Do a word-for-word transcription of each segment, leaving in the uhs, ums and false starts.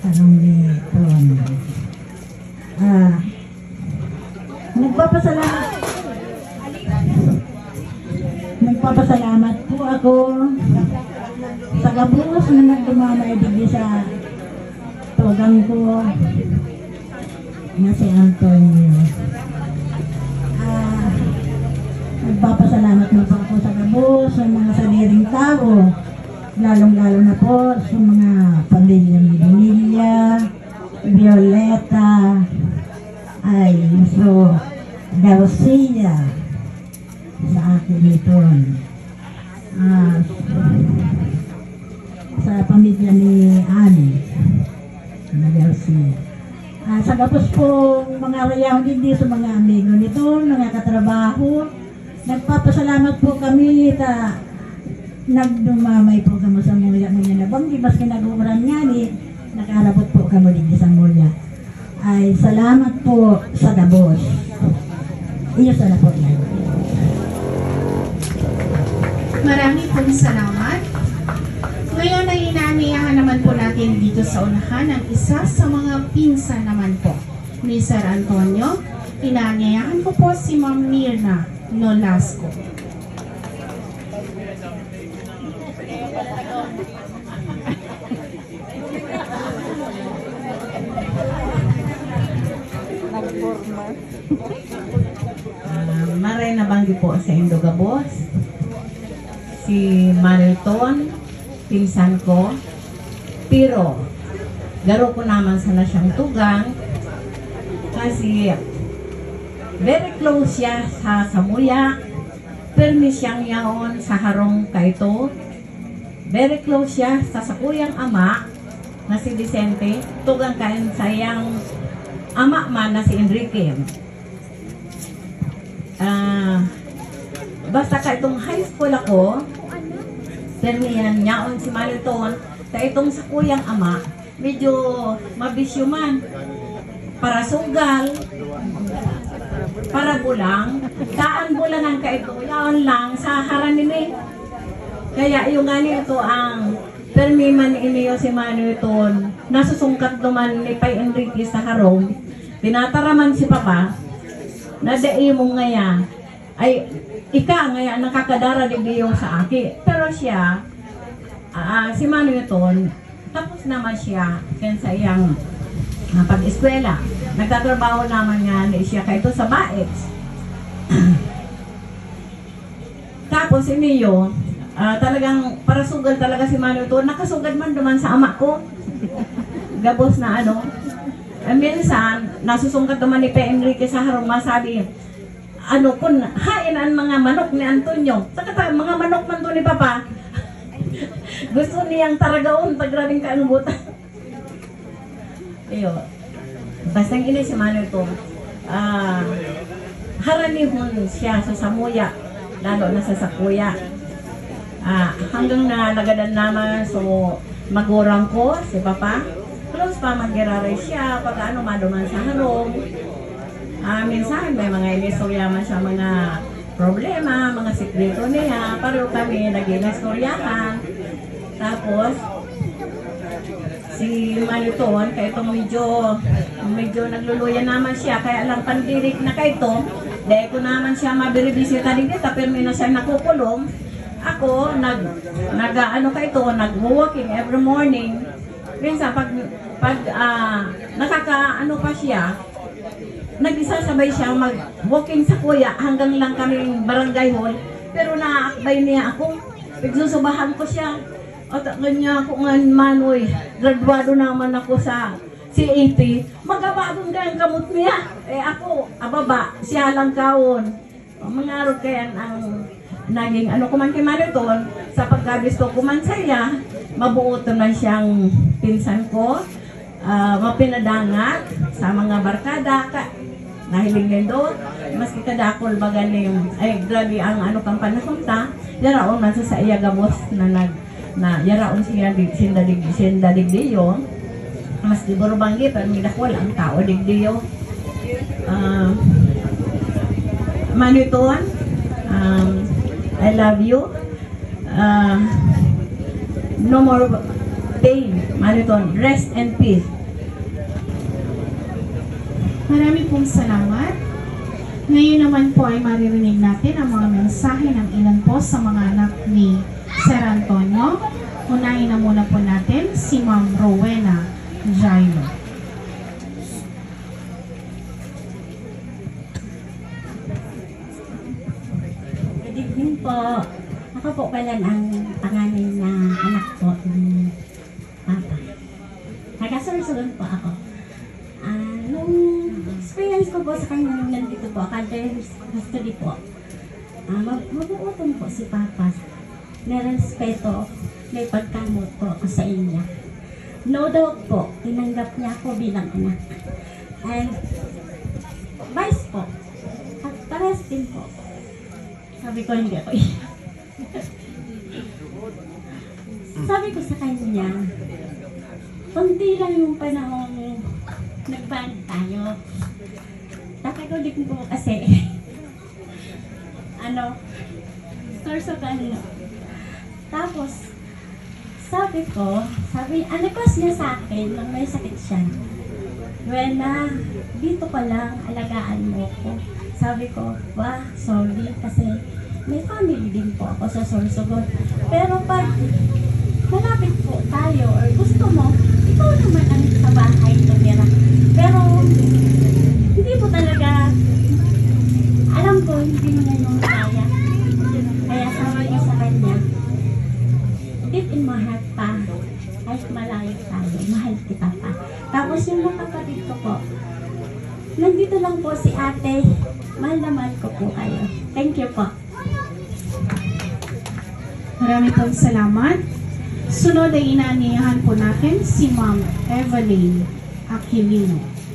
Anong Ton. Ah, nagpapasalamat nagpapasalamat po ako sa gabos na nagdumamay digdi sa tugang ko na si Antonio. Ah, nagpapasalamat na po ako sa gabos sa mga saliring tao, lalong-lalo na po sa mga pamilyang Emilia, Violeta, ay so Garcia sa akin ito. Ah, sa pamilya ni Ani na Garcia. Ah, sa gapos po mga rayaw hindi sa mga amigo nito, mga katrabaho, nagpapasalamat po kami ta nagdumamay po kamo sa mulya mo niya na banggi mas kinaguran niya ni nakalabot po kamo din sa mulya. Ay salamat po sa gabos. Iyo sana po yan. Marami pong salamat. Ngayon ay inaaniyahan naman po natin dito sa unahan ang isa sa mga pinsan naman po ni Sir Antonio. Inaaniyahan ko po si Ma'am Mirna Nolasco. uh, Maray na banggi po sa Indogabos si Malton, pinsan ko, pero garo ko naman sana siyang tugang kasi very close siya sa Samuya, permi siyang yaon sa harong kaito, very close siya sa sakuyang ama na si Vicente, tugang kain sayang ama man na si Enrique. Uh, basta ka itong high school ako, permihan yaon si Malton, sa itong sakuyang ama, medyo mabisyo man, para sugal, para bulang, saan bulangan ka ito, yaon lang sa haranin. Kaya yung gani ito ang permiman iniyo si Manuton, nasusungkat naman ni Pay Enrique sa harong, tinataraman si Papa, na dai mo ngaya, ay ika ngaya nakakadara digdiyo sa aki. Pero siya, uh, si Manuton, tapos naman siya ken sa iyang uh, pag-eskwela. Nagtatrabaho naman nga ni siya kay ito sa Baets. Tapos iniyo, uh, talagang para sugal talaga si Manuton. Nakasugad man duman sa ama ko. Gabos na ano. Eh, minsan, nasusungkat naman ni Pe Enrique sa harong, masabi, ano kun hain ang mga manok ni Antonio. Saka mga manok man to ni Papa. Gusto niyang taragaon, tagrabing ka ang buta. Iyo. Basta ini si Manuton, ah, haranihon siya sa Samuya, lalo na sa Sakuya. Ah, hanggang na nagadan naman, so magurang ko si Papa. Close pa magiraray siya, pag ano maduman sa harong. Ah, minsan may mga inistoryaman siya mga problema, mga sikreto niya, pareho kami nag-inistoryahan. Tapos, si Manuton, kaya itong medyo, medyo nagluluya naman siya, kaya lang pandirik na kayo ito, dahil ko naman siya mabiribisita din dito, pero may na siya nakukulong. Ako, nag, nag ano kayo ito, nag-walking every morning. Minsan, pag, pag uh, nakaka, ano pa siya, nag-isasabay siya mag-walking sa kuya hanggang lang kaming barangay hall. Pero naaakbay niya ako, pagsusubahan ko siya. At ganyan ako nga manoy, graduado naman ako sa C A T, magabagong kayang kamot niya. Eh ako, ababa, siya lang kaon. Mga araw kaya ang naging ano kuman kay Manuton, sa pagkabisto kuman saya, mabuoto na siyang pinsan ko, uh, mapinadangat sa mga barkada, ka, nahiling din doon, maski kadakol baga yung, ay grabe ang ano kang panahon ta, yaraon man sa iya gabos na nag, na yaraon siya sinda dig sinda digdiyo, mas di borobanggi pero midakwal ang tao digdiyo. Uh, Manuton, um, I love you. Uh, no more Dave Maliton, rest and peace. Maraming pong salamat. Ngayon naman po ay maririnig natin ang mga mensahe ng ilan po sa mga anak ni Sir Antonio. Unahin na muna po natin si Ma'am Rowena Jailo. Good evening po. Ako po pala ang panganay na anak po ng papa. Nagkasursugan po ako. Ah, nung experience ko po sa kanya nandito po, kada custody po, ah, mag mabuutong po si papa. May respeto, may pagkamot po ako sa inyo. No doubt po, tinanggap niya ako bilang anak. And vice po, at pares din po. Sabi ko, hindi ako iyak. Sabi ko sa kanya, kunti lang yung panahong nagband tayo. Tapos ko din po kasi, ano, source of ano. Tapos, sabi ko, sabi, ano request niya sa akin nung may sakit siya. Wena, dito ka lang, alagaan mo ko. Sabi ko, wah, sorry, kasi may family din po ako sa Sorsogon. Pero pag malapit po tayo or gusto mo, ikaw naman ang sa bahay tumira. Pero hindi po talaga, alam ko, hindi mo na yung kaya. Kaya sabi ko sa kanya, deep in my heart pa, kahit malayo tayo, mahal kita pa. Tapos yung mga kapatid ko po, nandito lang po si ate, mahal na mahal ko po kayo. Thank you po. Maraming pong salamat. Sunod ay inaaniyahan po natin si Ma'am Evelyn Aquilino.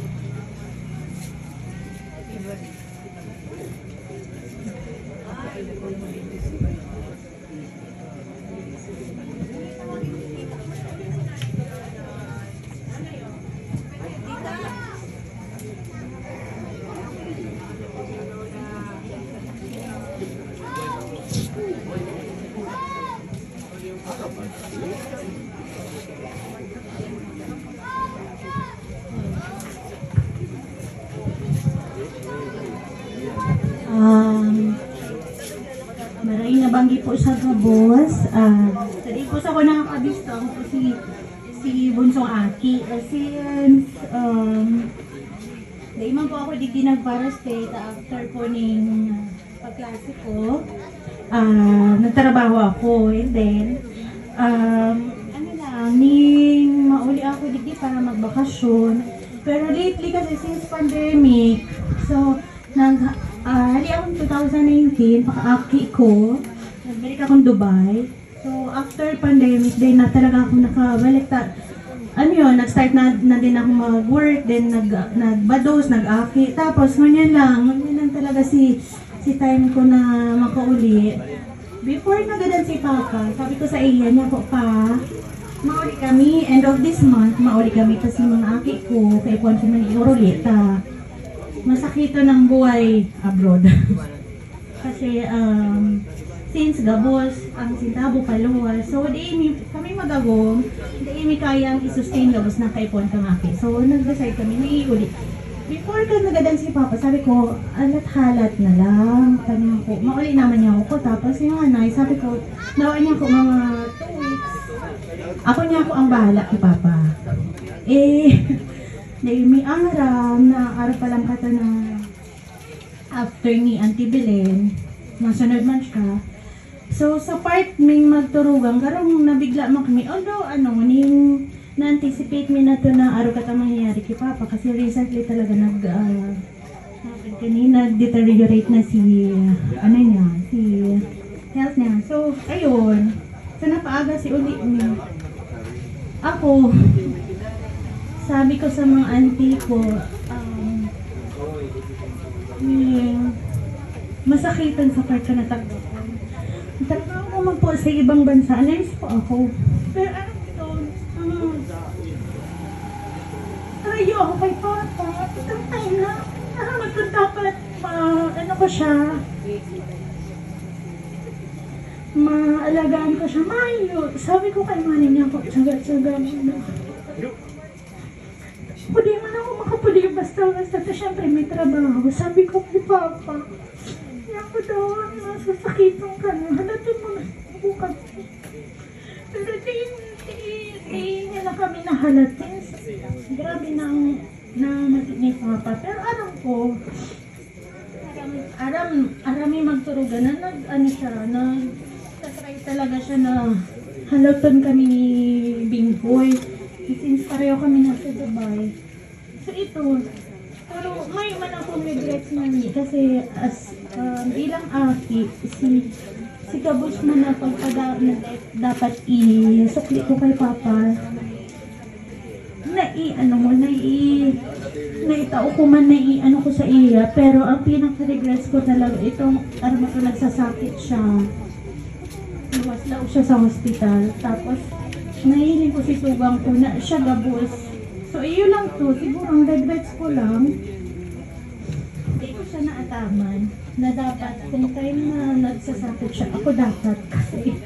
Um, maraming nabanggit po sa boss. Uh, Tadi po sa ako nakakabisto ako po si si Bunsong Aki. Since um, dahil man po ako dito nag-para state after po ning pagklase ko, uh, nagtrabaho ako and then um, ano lang, ning mauli ako dito para magbakasyon. Pero lately kasi since pandemic, so nag Uh, hali akong two thousand nineteen, paka-aki ko, nagbalik akong Dubai. So, after pandemic, din na talaga ako nakabalik. Ta ano yun, nag-start na, na din ako mag-work, then nag, nag-bados, nag-aki. Tapos, ngunyan lang, ngunyan lang talaga si, si time ko na makauli. Before nagadan si Papa, sabi ko sa iya niya po pa, mauli kami, end of this month, mauli kami kasi mga aki ko, kaya po ko nang iurulita. Masakito ng buhay abroad. Kasi um, since gabos ang sintabo paluwas, so di imi kami magagong, di imi kayang i-sustain gabos na kaipon kang aki. So nag-decide kami na iuli. Before ka nagadan si Papa, sabi ko, alat-halat na lang. Kanya ko, mauli naman niya ako. Tapos yung anay, sabi ko, nawaan niya ako mga two weeks. Ako niya ako ang bahala kay Papa. Eh, dahil may aram, na araw pa lang kata na after ni Auntie Belen, masunod man siya. So, sa part may magturugang, karong nabigla man kami, although ano, ning na-anticipate mi na to na araw kata mangyayari kay Papa kasi recently talaga nag, uh, kanina deteriorate na si, uh, ano niya, si health niya. So, ayun, so napaaga si uli ni ako. Sabi ko sa mga auntie ko, um, yung masakitan sa part ka na tagpuan. Talaga ako man po sa ibang bansa, nais po ako. Pero ano ito, um, tarayo ako kay Papa, itong time na, nahamad ko dapat, uh, ano ko siya, maalagaan ko siya. Mayo, sabi ko kay mani niya po, tsaga-tsaga mo na. Pwede man ako makapuli basta-basta. So, syempre may trabaho. Sabi ko kay Papa, ako daw, nasasakitan ka na. Halatin mo na bukas. Pero di, di, di nila kami nahalatin. Grabe na ang na ni Papa. Pero alam ko, aram, aram, arami magturugan na nag, ano siya, nag, tatry talaga siya na halaton kami ni Bingboy. Since pareho kami nasa Dubai. So ito, pero may man akong regrets na niya kasi as um, ilang aki, si si Kabus man na pagpada na dapat i-sukli ko kay Papa. Na i ano mo, na i naitao ko man na i ano ko sa iya, pero ang pinaka-regrets ko talaga itong arama ko nagsasakit siya. Iwas lang siya sa hospital. Tapos nahiling ko si Tugang ko na siya gabos. So, iyo lang to. Siguro ang regrets ko lang, hindi ko siya naataman na dapat kung time na nagsasakit siya, ako dapat kasi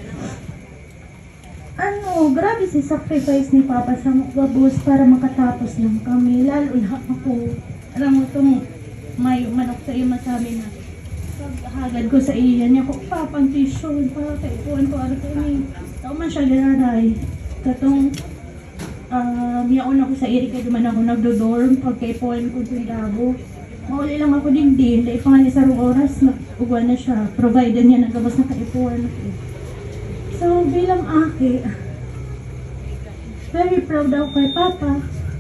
ano, grabe si sacrifice ni Papa sa gabos para makatapos lang kami. Lalo na ako, alam mo itong may manok sa iyo masabi na paghagad ko sa iya niya ko, Papang tissue, para kaipuan ko, ano kayo ni, tao man siya ganaray. Katong, uh, miyaon ako sa Erika, duman ako nagdo-dorm, pagkaipuan ko sa Labo. Mauli lang ako din din, dahil pa nga niya sa oras, nag-ugwa na siya, provided niya, nagabas na kaipuan. So, bilang aki, very proud ako kay Papa.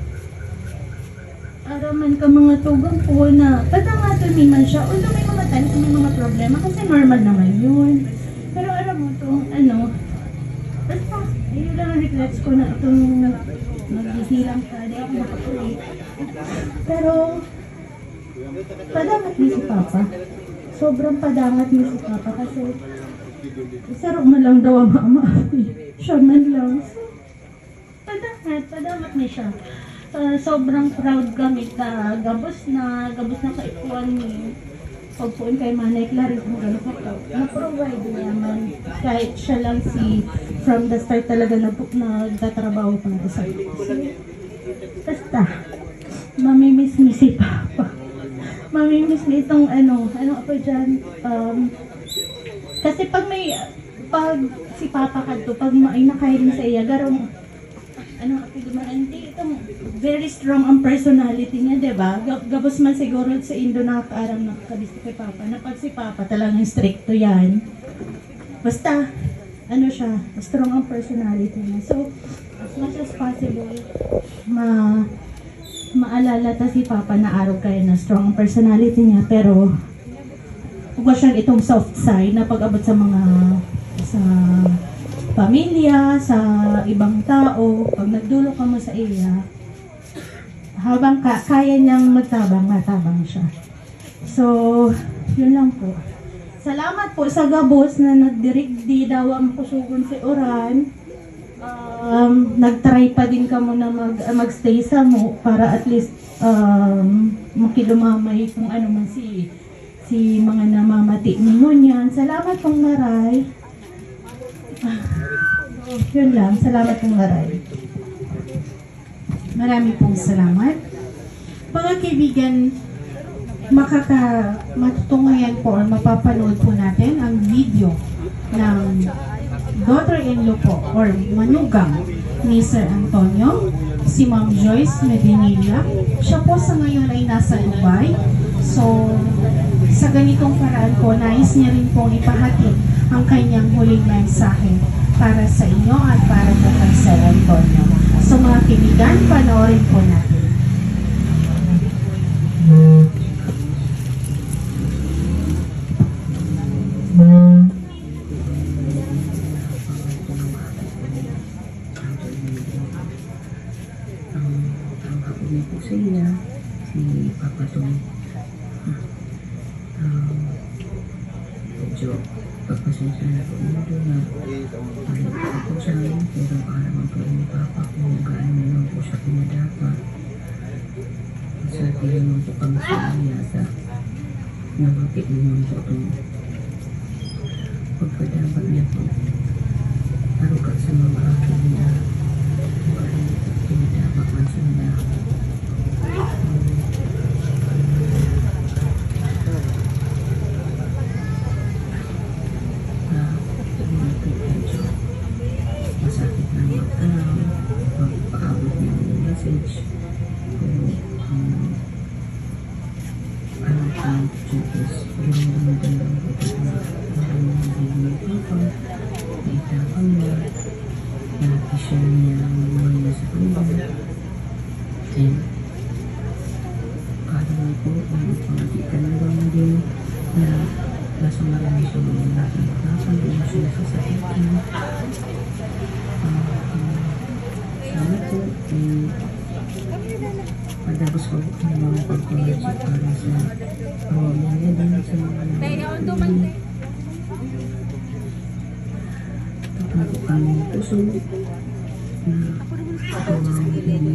Araman ka mga tugang ko na patang-atumi man siya, although may mga times may mga problema, kasi normal naman yun. Pero alam mo itong, ano, basta, yun lang ang regrets ko na itong naghihirang ka, di ako makapuli. Pero, padangat niya si Papa. Sobrang padangat niya si Papa kasi isaro man lang daw ang mama. Siya man lang. So, padangat, padangat niya siya. Uh, sobrang proud kami ka gabos na, gabos na kaipuan ni pagpuan kay Manay Clarice mo gano'n ka proud. Na-provide niya man kahit siya lang si from the start talaga na nagtatrabaho para sa so, basta mamimiss mi si Papa. Mamimiss mi itong ano, ano ako dyan, um, kasi pag may, pag si Papa ka to, pag may nakahirin sa iya, garong, ano, ako dumaan, hindi, itong very strong ang personality niya, diba? Gabos man siguro sa Indo nakakaaram na kabisto kay Papa, na pag si Papa talagang stricto yan. Basta, ano siya, strong ang personality niya. So, as much as possible, ma maalala ta si Papa na araw kayo na strong ang personality niya, pero huwag siya itong soft side na pag-abot sa mga sa pamilya, sa ibang tao, pag nagdulo ka mo sa iya, habang ka, kaya niyang magtabang, matabang siya. So, yun lang po. Salamat po sa gabos na nagdirigdi daw ang kusugon si Oran. Um, nagtry pa din ka mo na mag, magstay sa mo para at least um, makilumamay kung ano man si si mga namamati ninyo niyan. Salamat pong maray. Ah, yun lang. Salamat pong maray. Marami pong salamat. Mga kaibigan, makaka matutungayan po or mapapanood po natin ang video ng daughter-in-law po or manugang ni Sir Antonio, si Ma'am Joyce Medinilla. Siya po sa ngayon ay nasa Dubai. So, sa ganitong paraan po, nais niya rin pong ipahatid ang kanyang huling mensahe para sa inyo at para po kay Sir Antonio. So, mga kaibigan, panoorin po natin. Sa iya, si Papa Tom. Um, medyo pagpasensya na po nito na palit ako sa amin, pero para magkaroon ni Papa kung gaano naman po siya pinadapat. Sa atin naman po kami sa iya sa nabapit naman po itong pagkadapat niya po arukat sa mga akin na buhay tinidapat man sila na umipit medyo masakit na magtanaw magpaabot niya ng message kung um, ano ang Diyos ginagawa ng ito na maraming nagiging papa na itapang niya na i-share niya ang buhay niya sa kanila and kada nga po ang ipangatikan ng mga din na nasa marami siya mga natin kapag hindi siya nasasakitin sana po eh matapos ko ang mga pag-project para sa pamilya niya din sa mga namin. Tapos ko kami puso na pagkawang din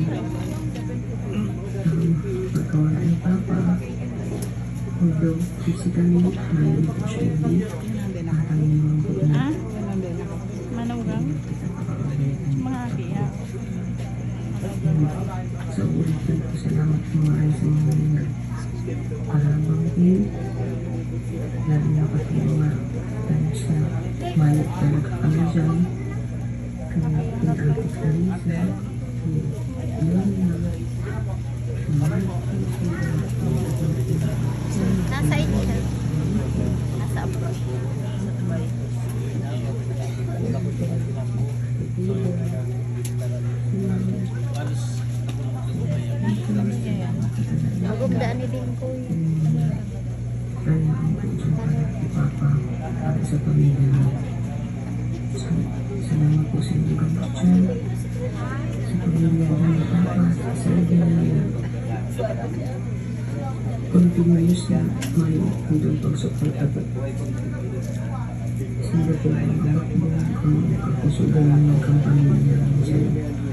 ang pagkawala ni Papa. Although physically, mayroon po siya hindi at ang inyong po na Manunggang? Mga kiya. sa ulitin ko salamat mga ay sa mga nila para bangin lalo na pati mga times na mayat talaga kami dyan kaya pinakit kami sa yun na Nasa inyo siya. Nasa abroad. Magugdaan ni Bingkoy. kaya ang puso para kay Papa para sa pamilya niya. So, salamat po sa inyong gamot dyan sa pamilya niya ni Papa sa ibig niya continuous na may hanggang pagsuporta po. Sila po ang gamot mo ang kapusugan ng kampanya niya sa